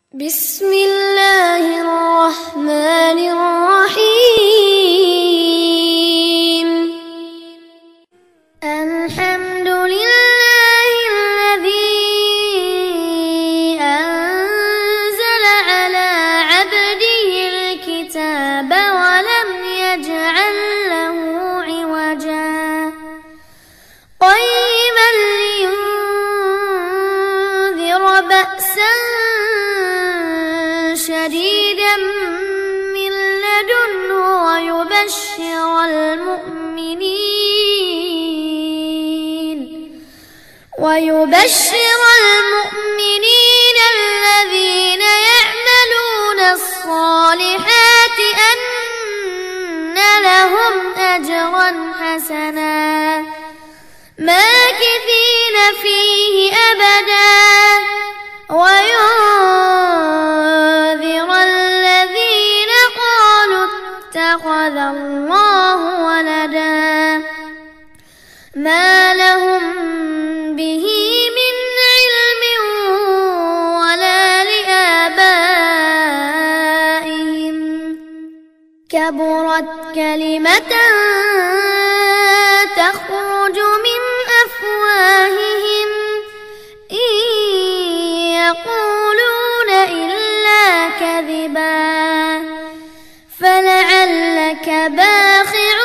بسم الله الرحمن الرحيم. الحمد لله الذي أنزل على عبده الكتاب ولم يجعل له عوجا قيما لينذر بأسا شديدا من لدنه ويبشر المؤمنين الذين يعملون الصالحات أن لهم أجرا حسنا ماكثين فيه أبدا وينذر الذين قالوا اتخذ الله ولدا ما لهم به من علم ولا لآبائهم كبرت كلمة تخرج من أفواههم إن يقولون إلا كذبا فلعلك باخع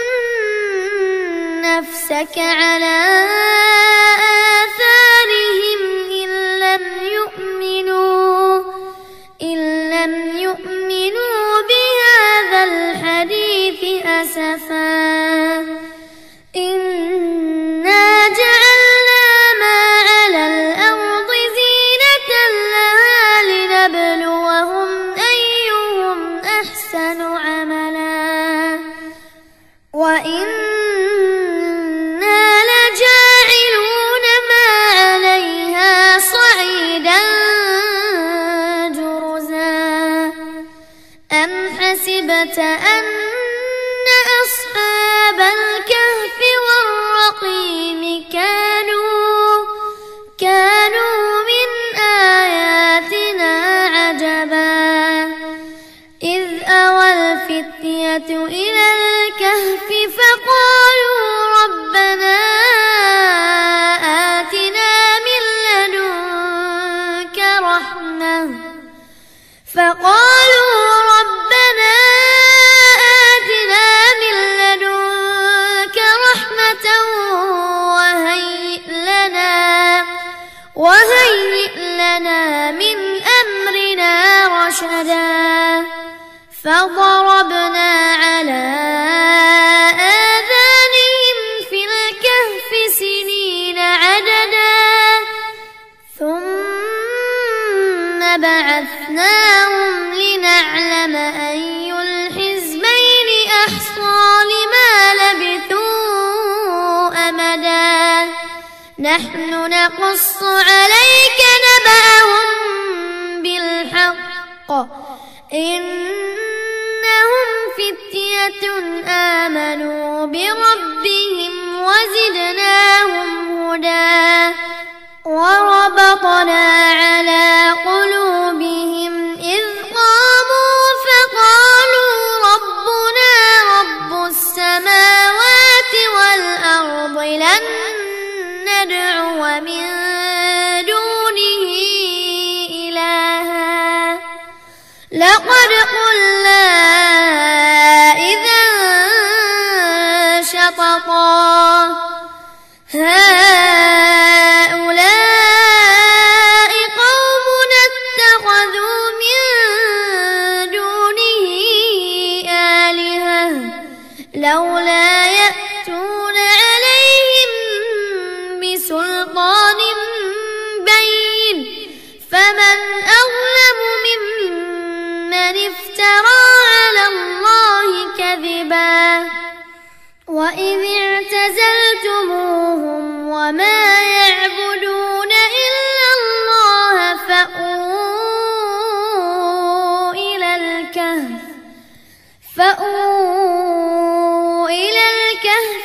نفسك على آثارهم إن لم يؤمنوا بهذا الحديث أسفا إنا جعلنا ما على الأرض زينة لها لنبلوهم أيهم أحسن عملا وإنا لجاعلون ما عليها صعيدا جرزا أم حسبت أن أصحاب الكهف والرقيم كانوا من آياتنا عجبا إذ أوى الفتية إلى الكهف فقالوا ربنا آتنا من لدنك رحمة وهيئ لنا من أمرنا رشدا فضربنا على آذانهم في الكهف سنين عددا ثم بعثناهم لنعلم أي الحزبين أحصى لما لبثوا أمدا نحن نقص عليك نبأهم بالحق إنهم فتية آمنوا بربهم وزدناهم هدى وربطنا على قلوبهم إذ قاموا فقالوا ربنا رب السماوات والأرض لن ندعو من دونه إلها لقد قلنا إذا شططا هؤلاء قومنا اتخذوا من دونه آلهة لولا يأتون عليهم بسلطان بين فمن أظلم ممن افترى على الله كذبا وإذ اعتزلتموهم وما يعبدون إلا الله فأووا إلى الكهف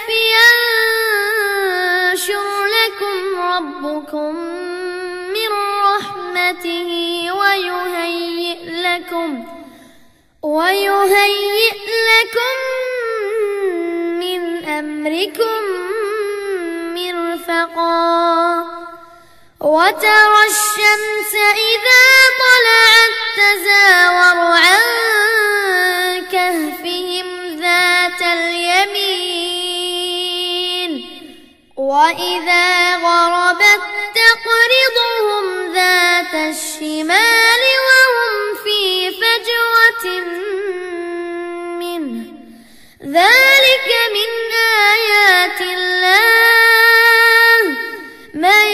ينشر لكم ربكم من رحمته ويهيئ لكم من أمركم مرفقا وترى الشمس إذا طلعت تزاور عن كهفهم ذات اليمين وإذا غربت تقرضهم ذات الشمال وهم في فجوة منه ذلك من آيات الله من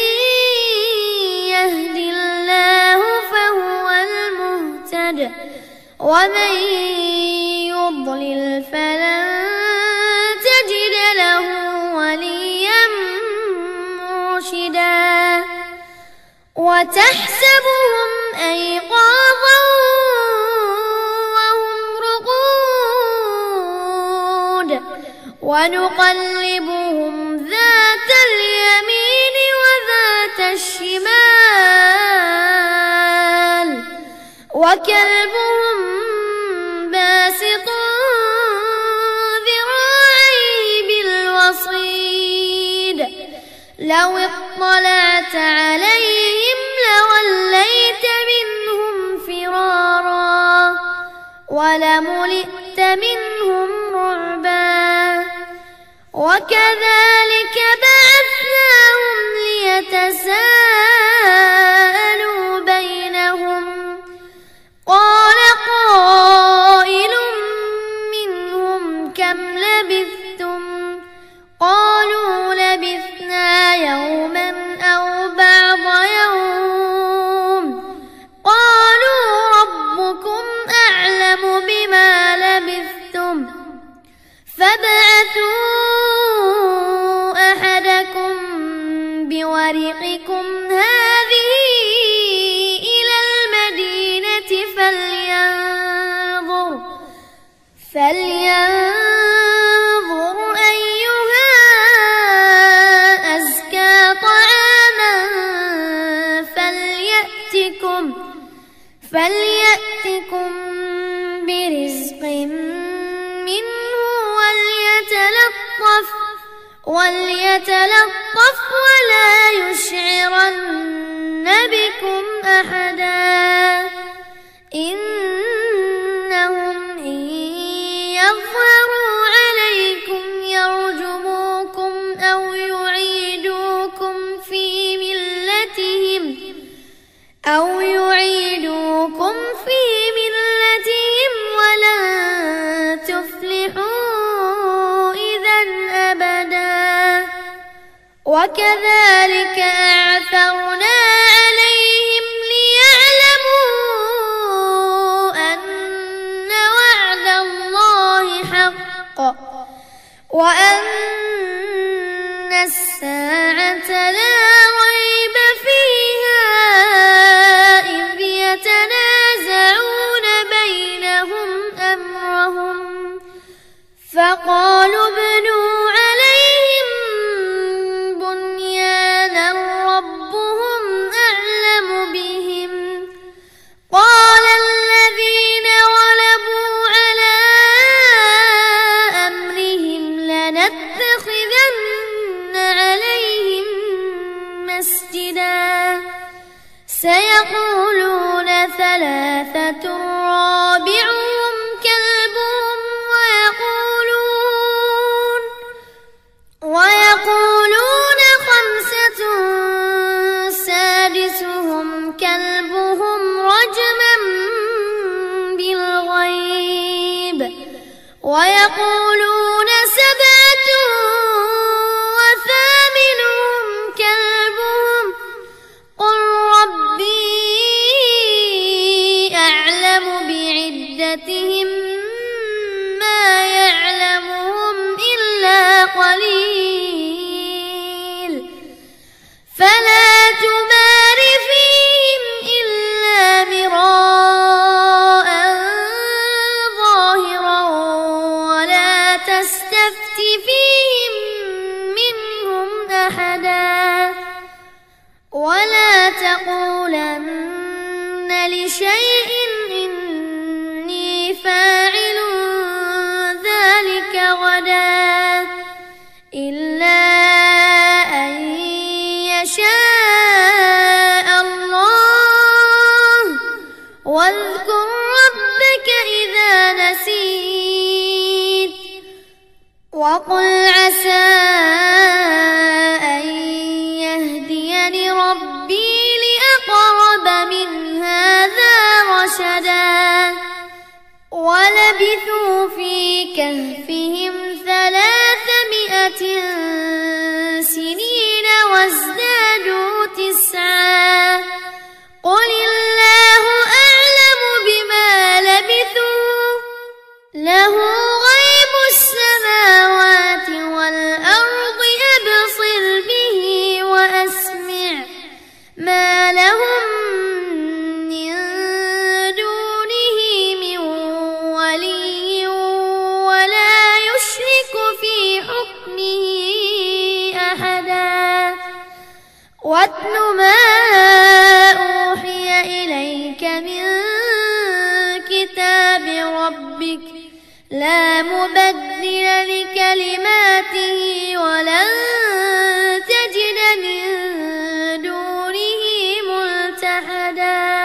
يهد الله فهو المهتد ومن يضلل فلن تجد له وليا مرشدا وتحسبهم أيقاظا وهم رقود ونقلبهم ذات اليمين وذات الشمال وكلبهم باسط ذراعيه بالوصيد لو اطلعت عليهم لوليت منهم فرارا ولملئت منهم رعبا وكذلك بعثناهم ليتساءلوا بينهم قال قائل منهم كم لبثتم قالوا لبثنا يوما أو بعض يوم قالوا ربكم أعلم بما لبثتم فابعثوا أحدكم بورقكم هذه إلى المدينة فلينظر أيها أزكى طعاما فليأتكم برزق منه وليتلطف ولا يشعرن بكم أحدا إنهم إن يظهروا عليكم يرجموكم أو يعيدوكم في ملتهم ولن تفلحوا إذا أبدا وكذلك أعثرنا عليهم ليعلموا أن وعد الله حق وأن الساعة لا ريب فيها إذ يتنازعون بينهم أمرهم فقالوا ابنوا عليهم بنيانا ربهم أعلم بهم قال الذين غلبوا على أمرهم لنتخذن عليهم مسجدا سيقولون ثلاثة رابعهم كلبهم ويقولون خمسة سادسهم كلبهم رجما بالغيب ويقولون سبعة وثامنهم كلبهم قل ربي أعلم بعدتهم لشيء إني فاعل ذلك غدا إلا أن يشاء الله واذكر ربك إذا نسيت وقل عسى أن يهديني ربي لأقرب من هذا رشدا ولبثوا في كهفهم 300 سنين وازدادوا 9 قل الله أعلم بما لبثوا له غيب السماوات والأرض أبصر به وأسمع ما لهم من دونه من ولي ولا يشرك في حكمه أحدا واتل ما أوحي إليك من كتاب ربك لا مبدل لكلماته ولن تجد من دونه ملتحدا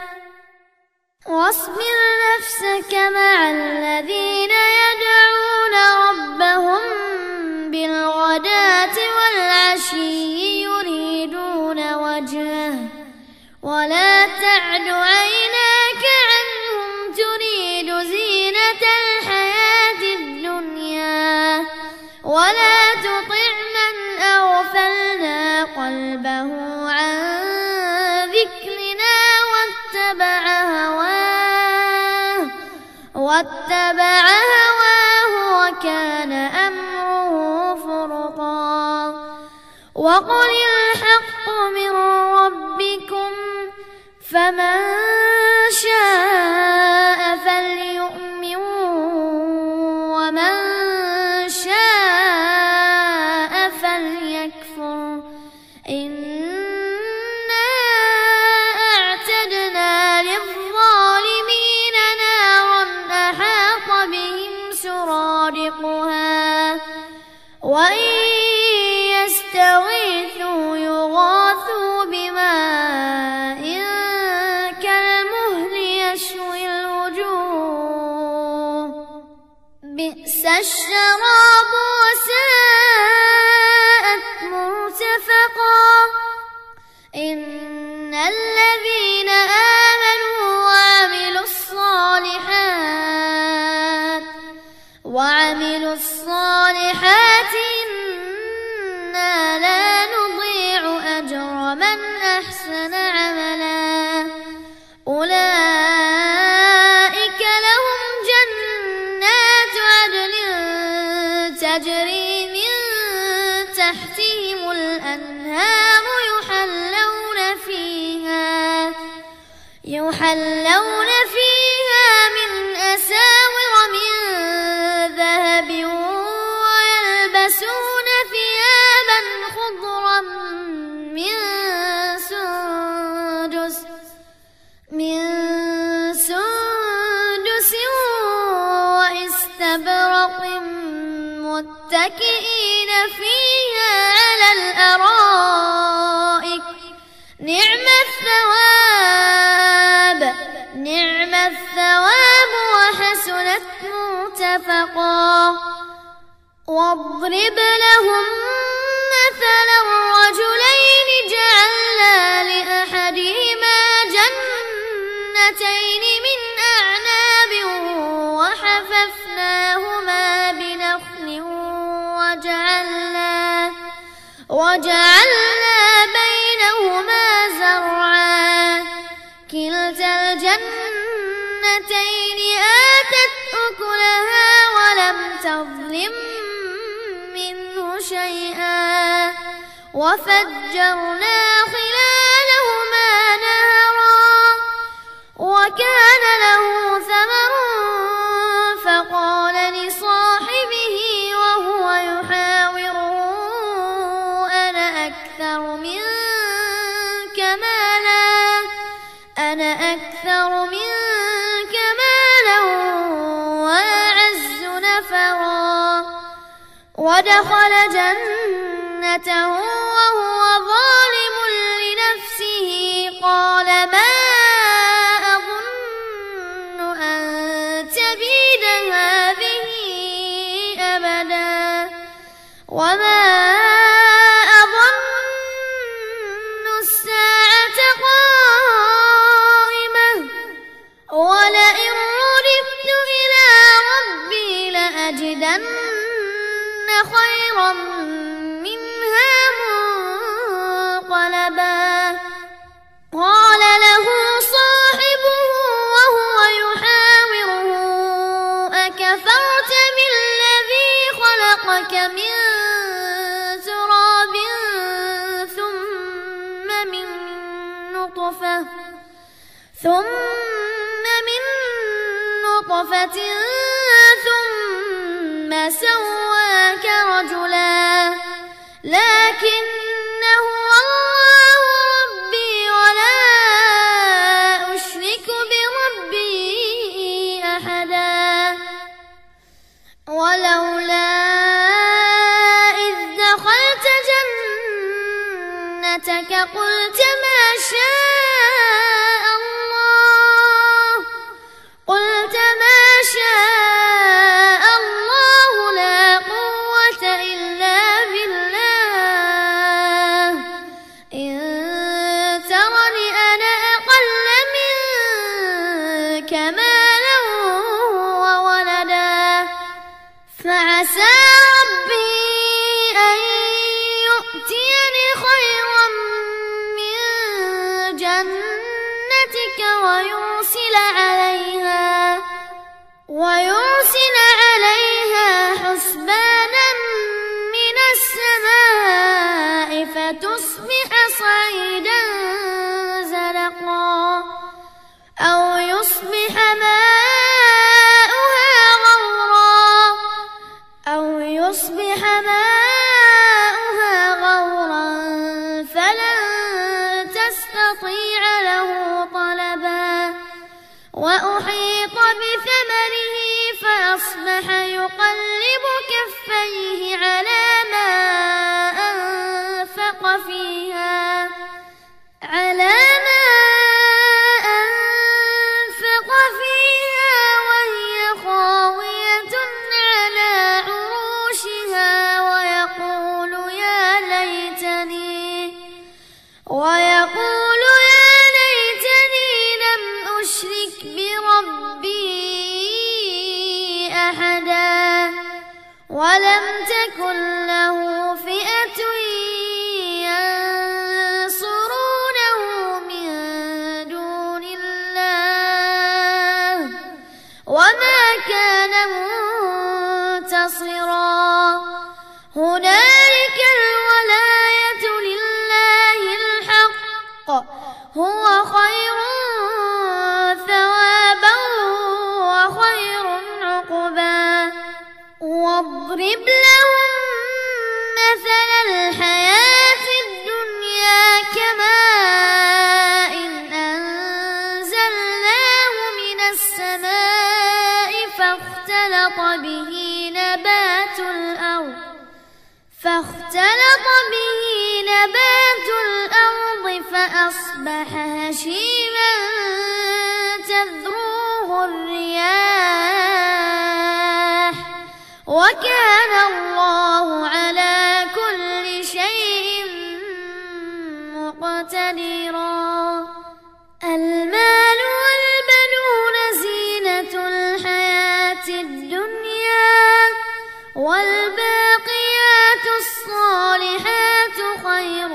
واصبر نفسك مع الذين يدعون ربهم بالغداة والعشي يريدون وجهه ولا تعد عيناك عنهم تريد زينة الحياة الدنيا ولا تطع من أغفلنا قلبه عن ذكرنا واتبع هواه وكان أمره فرطا وقل الحق من ربكم فمن شاء فليؤمن ومن شاء فليكفر إنا أعتدنا للظالمين نارا أحاط بهم سرادقها وإن يستغيثوا يغاثوا بماء كالمهل يشوي الوجوه بئس الشراب وساءت مرتفقا إن الذين آمنوا وعملوا الصالحات إنا لا نضيع أجر من أحسن عملا أولئك لهم جنات عدن تجري من تحتهم الأنهار يحلون فيها من أساور من ذهب ويلبسون ثيابا خضرا من سندس واستبرق متكئين فيها على الأرائك نعم الثواب وحسنت مرتفقا واضرب لهم مثلا الرجلين جعلنا لأحدهما جنتين من أعناب وحففناهما بنخل وجعلنا بينهما زرعا كلتا الجنتين آتت أكلها ولم تظلم منه شيئا وفجرنا خلالهما نهرا وكان له ثمر فقال لصاحبه وهو يحاوره أنا أكثر منك مالا وأعز نفرا ودخل جنته وهو ظالم لنفسه قال ما أظن أن تبيد هذه أبدا وما أظن الساعة قائمة ولئن رددت إلى ربي لأجدن خيرا منها منقلبا قال له صاحبه وهو يحاوره أكفرت بالذي خلقك من تراب ثم من نطفة ثم سواك رجلا لكن هو الله ربي ولا أشرك بربي أحدا ولولا إذ دخلت جنتك قلت ما شاء الله لا قوة إلا بالله إن ترني أنا أقل منك مالا وولدا فعسى ربي أن يؤتيني خيرا من جنتك ويرسل عليها حسبانا من السماء فتصبح صعيدا زلقا أو يصبح ماؤها غورا فلن تستطيع له طلبا وأحيط بثمره فأصبح يقلب كفيه على ما أنفق فيها وهي خاوية على عروشها ويقول يا ليتني لم أشرك بربي أحدا ولم تكن له فئة ينصرونه من دون الله وما كان منتصرا هنالك الولاية لله الحق هو خير ثوابا وخير عقبا واضرب لهم مثل الحياة الدنيا كماء أنزلناه من السماء فاختلط به نبات الأرض فأصبح هشيما تذروه الرياح وكان الله على كل شيء مقتدرا المال والبنون زينة الحياة الدنيا والباقيات الصالحات خير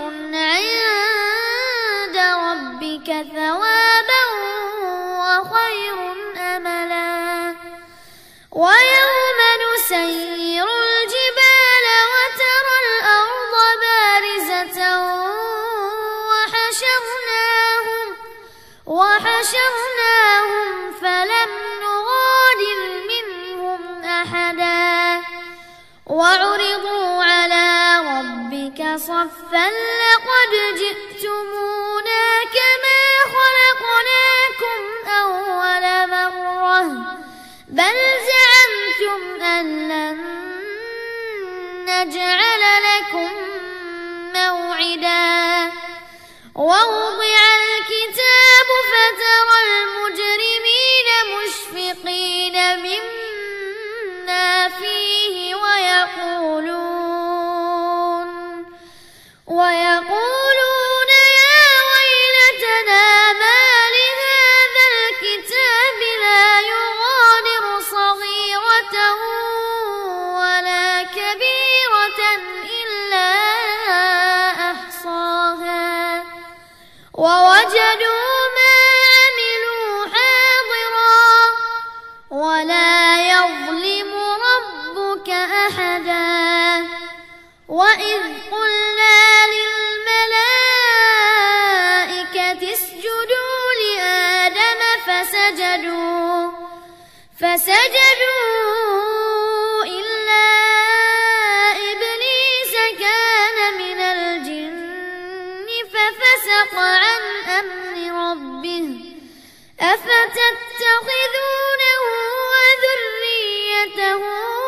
عند ربك ثوابا وخير أملا ويوم نسير الجبال وترى الأرض بارزة وحشرناهم فلم نغادر منهم أحدا وعرضوا على ربك صفا لقد جئتمونا كما خلقناكم بل زعمتم أن لن نجعل لكم موعدا ووضع الكتاب فترى المجرمين مشفقين مما فيه ويقولون يا ويلتنا ما لهذا الكتاب لا يغادر صغيرة ولا كبيرة إلا أحصاها ووجدوا ما عملوا حاضرا ولا يظلم ربك أحدا وإذ قلنا للملائكة اسجدوا لآدم فسجدوا إلا إبليس كان من الجن ففسق عن أمر ربه أفتتخذونه وذريته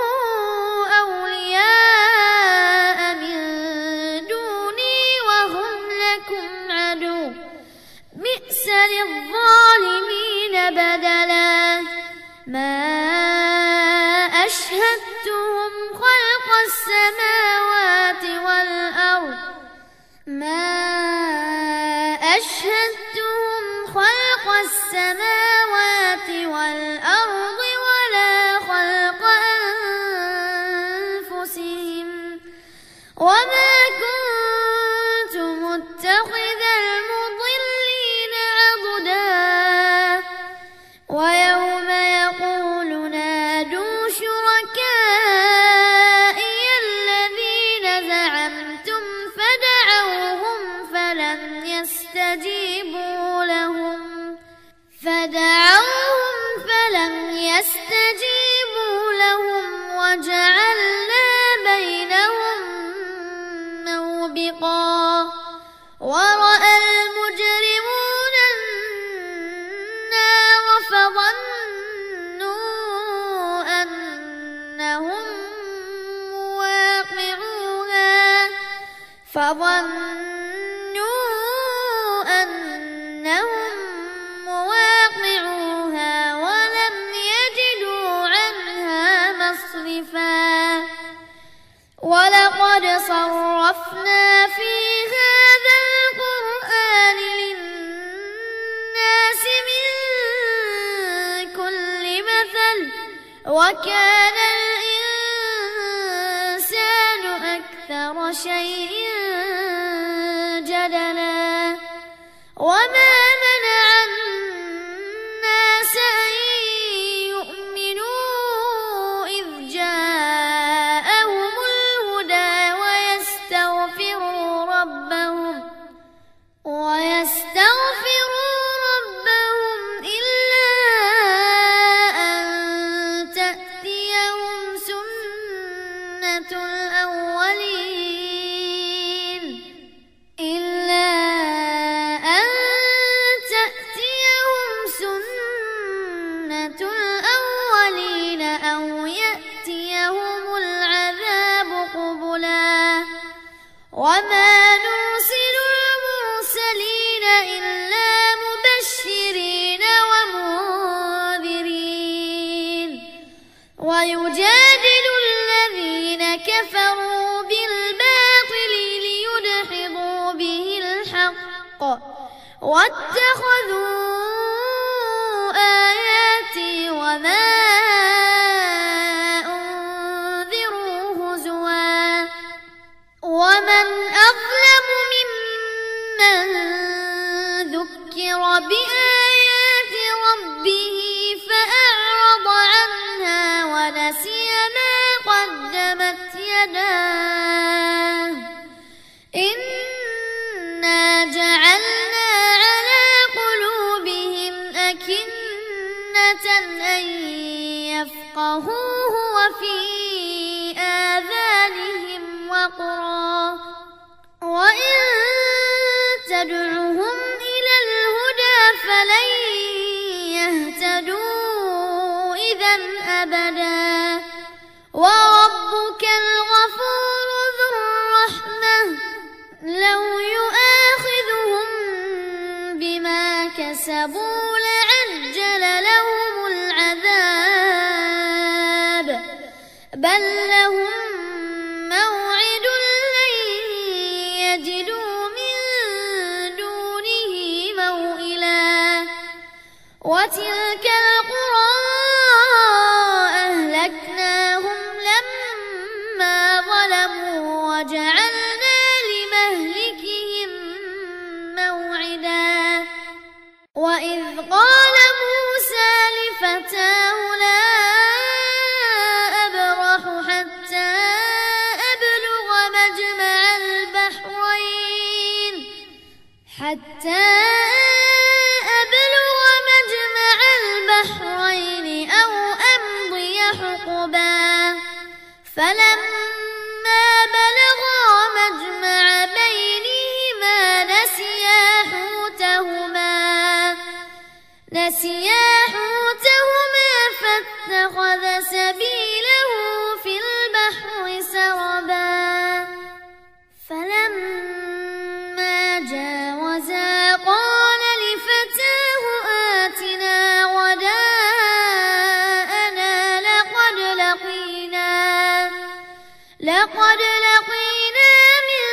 أولياء من دوني وهم لكم عدو بئس للظالمين بدلا ما أشهدتهم خلق السماوات والأرض ولا خلق أنفسهم وما كنت متخذ المضلين عضدا ويوم يقول نادوا شركائي الذين زعمتم فدعوهم فلم يستجيبوا لهم وجعلنا بينهم موبقا ورأى المجرمون النار فظنوا أنهم مواقعوها ولم يجدوا عنها مصرفا ولقد صرفنا في هذا القرآن للناس من كل مثل وكان الإنسان أكثر شيء جدلا وما منع الناس أن يؤمنوا إذ جاءهم الهدى ويستغفروا ربهم إلا أن تأتيهم سنة الأولين أو يأتيهم العذاب قبلا وما نرسل المرسلين إلا مبشرين ومنذرين ويجادل الذين كفروا بالباطل ليدحضوا به الحق واتخذوا آياتي وما أنذروا هزوا ومن أظلم ممن ذكر بآيات ربه فأعرض عنها ونسي ما قدمت يداه إنا جعلنا على قلوبهم أكنة أن يفقهوه وفي آذانهم وقرا وإن تدعهم إلى الهدى فلن يهتدوا إذا يحسبوا لعجل لهم العذاب بل لهم موعد لن يجدوا من دونه موئلا وتلك القرى أهلكناهم لما ظلموا وجعلنا لمهلكهم موعدا وإذ قال موسى لفتاه لا أبرح حتى أبلغ مجمع البحرين أو أمضي حقبا فلما بلغا مجمع بينهما نسيا حوتهما فاتخذ سبيله في البحر سربا فلما جاوزا قال لفتاه آتنا غداءنا لقد لقينا من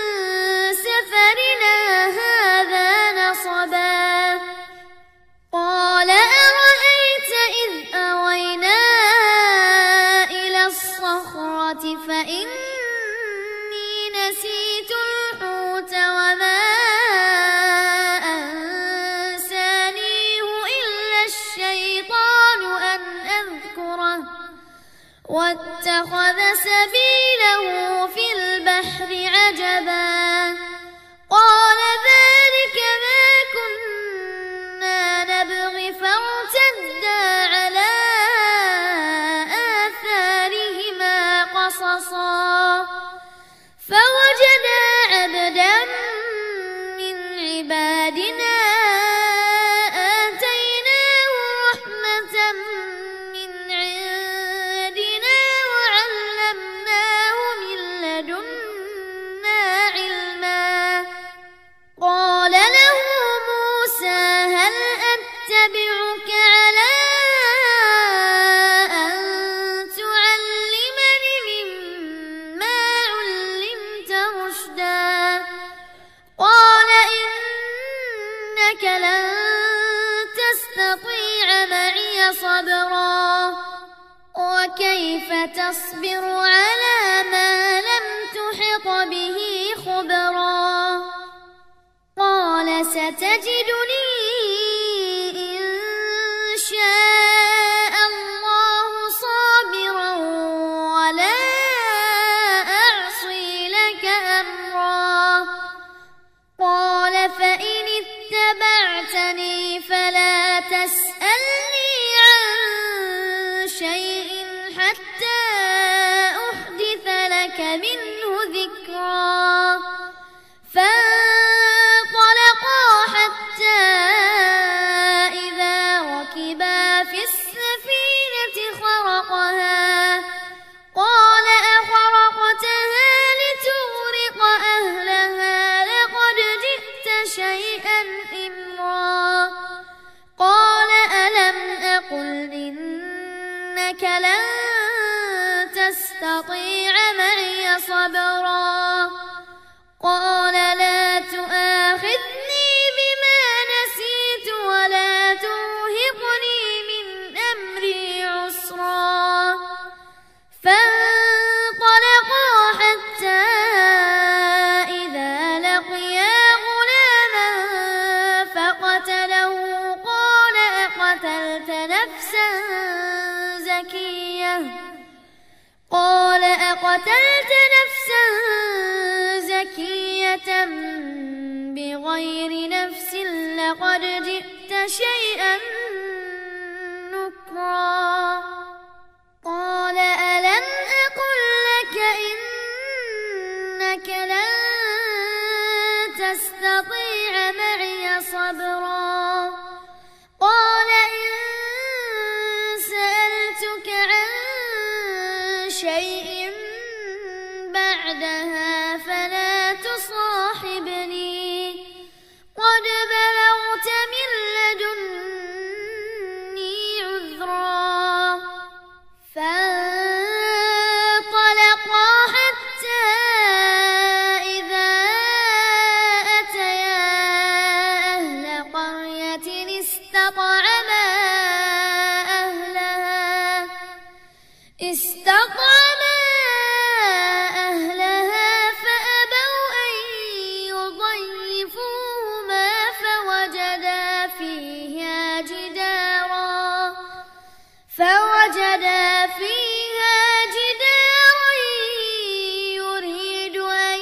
سفرنا هذا نصبا قال أرأيت إذ أوينا إلى الصخرة فإني نسيت الحوت وما أنسانيه إلا الشيطان أن أذكره واتخذ سبيله في البحر عجبا قال ذلك ما كنا نبغي فارتدا على آثارهما قصصا فوجدا عبدا من عبادنا آتيناه رحمة من عندنا وعلمناه من لدنا علما قال له موسى هل أتبعك على أن تعلمني مما علمت رشدا قال إنك لن تستطيع معي صبرا وكيف تصبر على ما لم تحط به خبرا قال ستجدني إن شاء الله صابرا ولا أعصي لك أمرا قال فإن اتبعتني فلا تسألني عن شيء حتى أحدث لك منه ذكرا فانطلقا حتى إذا ركبا في السفينة خرقها قال أخرقتها لتغرق أهلها لقد جئت شيئا إمرا قال ألم أقل إنك لن تستطيع معي صبرا قال لا تؤاخذني بما نسيت ولا ترهقني من أمري عسرا فانطلقا حتى إذا لقيا غلاما فقتله قال أقتلت نفسا زكية بغير نفس لقد جئت شيئا نكرا قال ألم أقل لك إنك لن تستطيع معي صبرا قال إن سألتك عن شيء بعدها فلا تصاحبني قد بلغت من استطعما أهلها فأبوا أن يضيفوهما فوجدا فيها جدارا يريد أن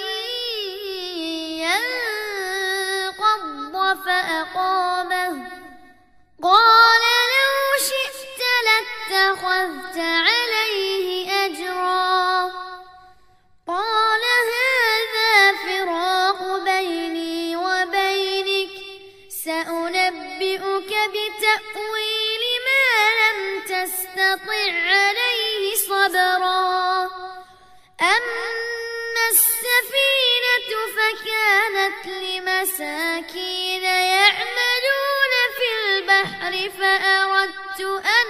ينقض فأقامه قال لو شئت لاتخذت عليه أجرا قال هذا فراق بيني وبينك سأنبئك بتأويل ما لم تستطع عليه صبرا أما السفينة فكانت لمساكين يعملون في البحر فأردت أن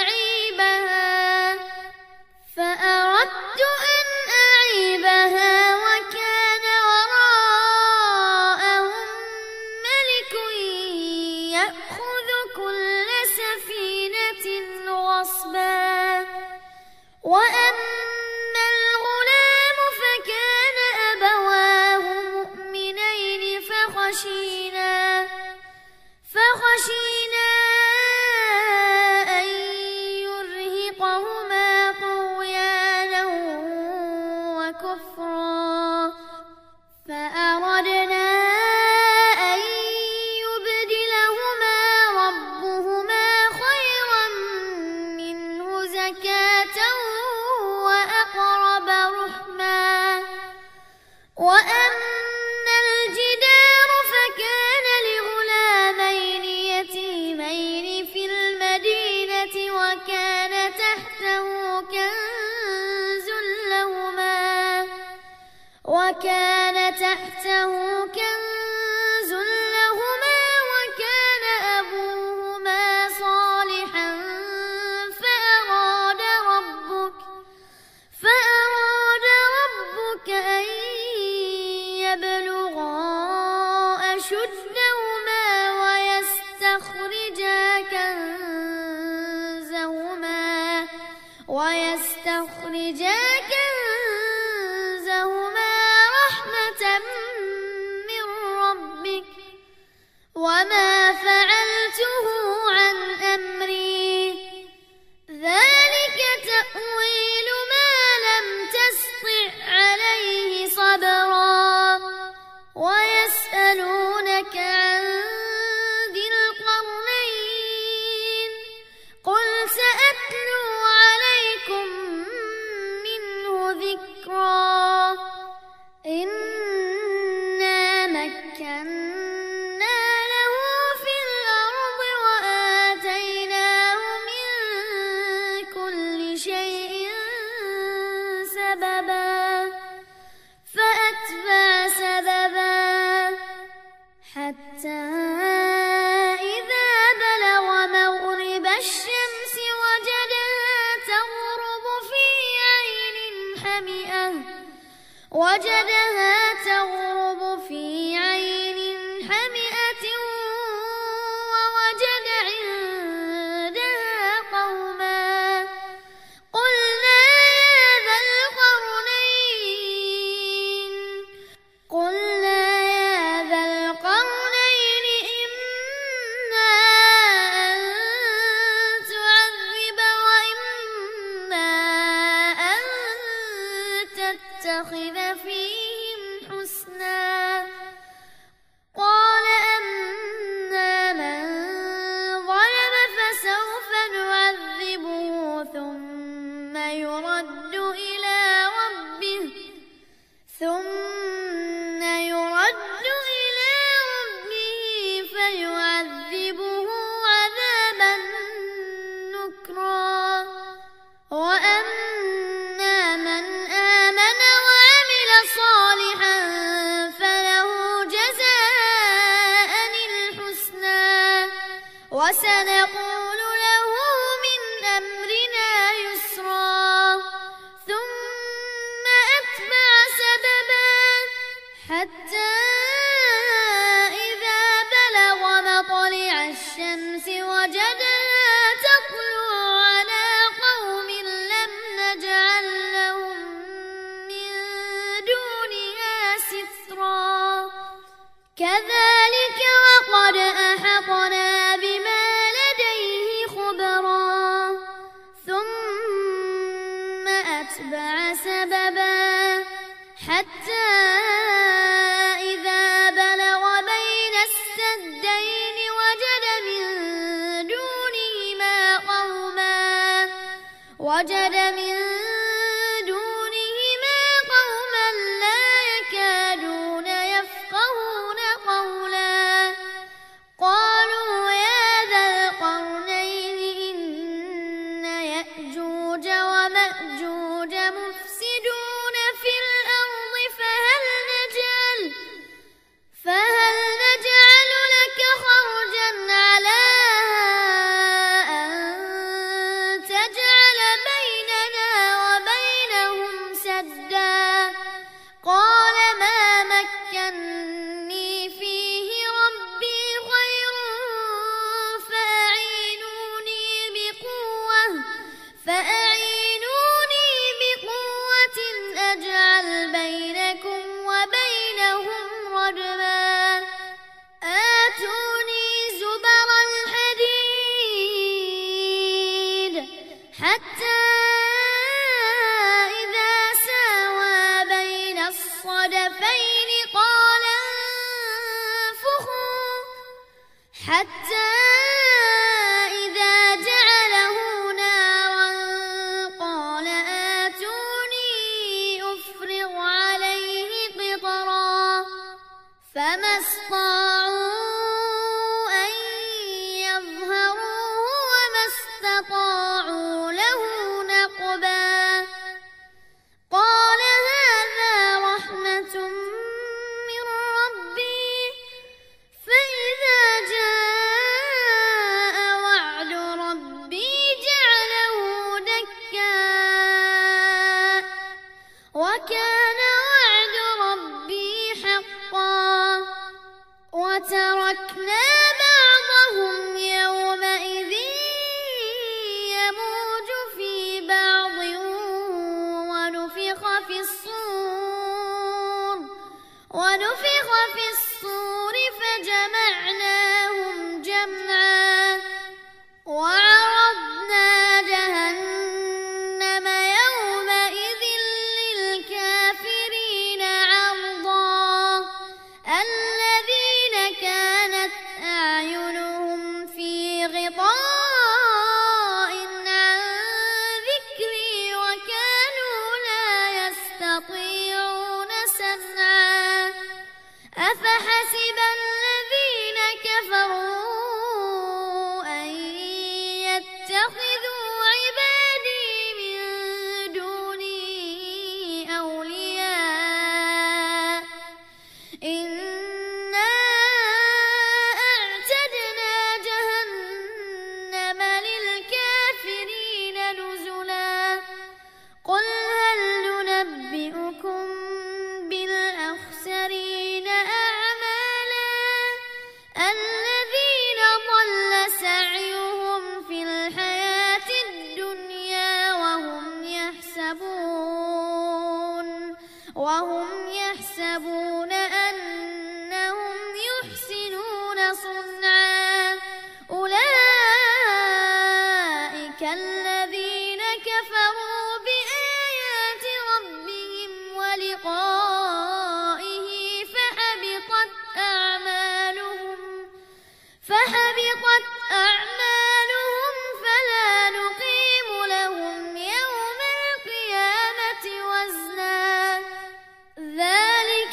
أعيبها وكان وراءهم ملك يأخذ كل سفينة غصبا وأما الغلام فكان أبواه مؤمنين فخشينا أن يرهقهما طغيانا وكفرا فأردنا أن يبدلهما ربهما خيرا منه زكاة وأقرب رحما وأما الجدار فكان لغلامين يتيمين في المدينة وكان تحته كنز لهما وكان أبوهما صالحا فأراد ربك أن يبلغا أشدهما ويستخرجا كنزهما رحمة من ربك وما فعلته عن أمري ذلك تأويل ما لم تسطع عليه صبرا ويسألونك عن ذي القرنين قل سأتلو عليكم منه ذكرا إنا مكنا له في الأرض وآتيناه من كل شيء سببا فأتبع سببا حتى إذا بلغ مغرب الشمس وجدها تغرب في عين حمئة ووجد عندها قوما قلنا يا ذا القرنين إما أن تعذب وإما أن تتخذ فيهم حسنا قال أما من ظلم فسوف نعذبه ثم يرد إلى ربه فيعذبه عذابا نكرا وأما من آمن وعمل صالحا فله جزاء الحسنى وسنقول له من أمرنا يسرا ثم أتبع سببا حتى إذا بلغ مطلع الشمس وجدها تطلع على قوم لم نجعل لهم من دونها سترا كذلك وقد أحطنا بما لديه خبرا ثم أتبع سببا حتى إذا بلغ بين السدين وجد من دونهما قوما لا يكادون يفقهون قولا قالوا يا ذا القرنين إن يأجوج ومأجوج مفسدون في الأرض فهل نجعل لك خرجا على أن تجعل بيننا وبينهم سدا قال ما مكني فيه ربي خير فأعينوني بقوة أجعل بينكم وبينهم ردما آتوني زبر الحديد حتى إذا ساوى بين الصدفين قال انفخوا حتى إذا جعله نارا قال آتوني أفرغ عليه قطرا فما استطاعوا أن يظهروه وما استطاعوا له نقبا قال هذا رحمة من ربي فإذا جاء وعد ربي جعله دكا وكان وعد ربي حقا وتركنا بعضهم يومئذ يموج في بعض ونفخ في الصور فجمعناهم جمعا وعرضنا جهنم يومئذ للكافرين عرضا الذين كانت أعينهم في غطاء عن ذكري وكانوا لا يستطيعون سمعا أفحسب الذين كفروا أن يتخذوا عبادي من دوني أولياء إنا أعتدنا جهنم للكافرين نزلا قل هل ننبئكم بالأخسرين أعمالا الذين ضل سعيهم في الحياة الدنيا وهم يحسبون أنهم يحسنون صنعا أولئك الذين كفروا بآيات ربهم ولقائه فحبطت أعمالهم فلا نقيم لهم يوم القيامة وزنا ذلك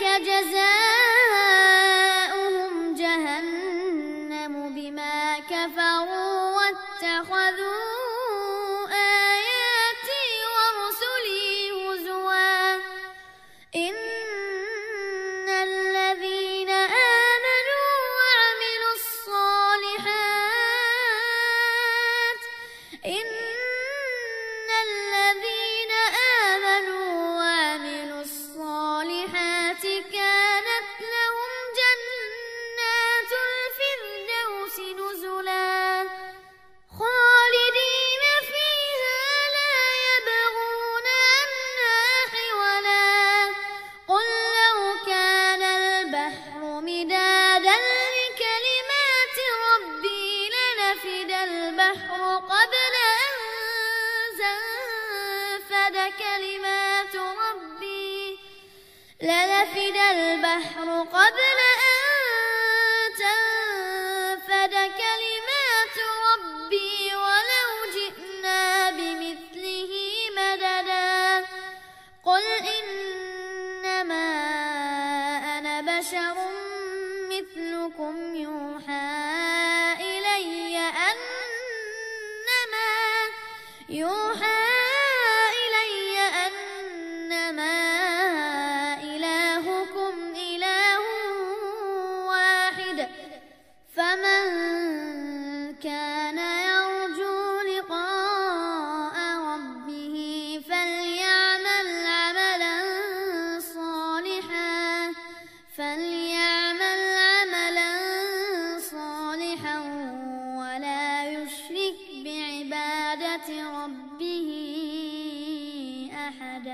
جزاؤهم جهنم بما كفروا واتخذوا آياتي ورسلي هزوا إن الذين آمنوا وعملوا الصالحات كانت لهم جنات الفردوس نزلا البحر قبل أن تنفد كلمات ربي لنفد البحر قبل أن تنفد كلمات ربي ولو جئنا بمثله مددا قل إنما أنا بشر مثلكم يوحى إلي أنما إلهكم إله واحد فمن كان يرجو لقاء ربه فليعمل عملا صالحا ولا يشرك بعبادة ربه أحدا.